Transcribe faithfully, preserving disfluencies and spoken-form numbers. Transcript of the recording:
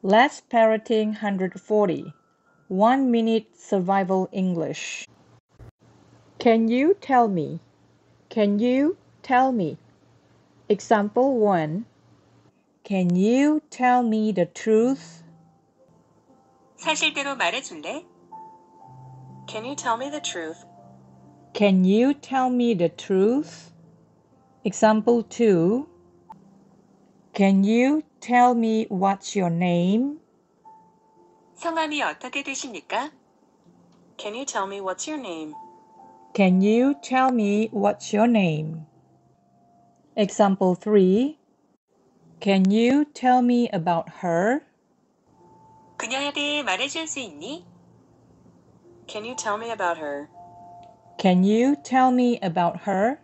Let's Parroting one hundred forty. One minute survival English. Can you tell me? Can you tell me? Example one. Can you tell me the truth? 사실대로 말해줄래? Can you tell me the truth? Can you tell me the truth? Example two. Can you tell me what's your name? 성함이 어떻게 되십니까? Can you tell me what's your name? Can you tell me what's your name? Example three. Can you tell me about her? 그녀에 대해 말해줄 수 있니? Can you tell me about her? Can you tell me about her?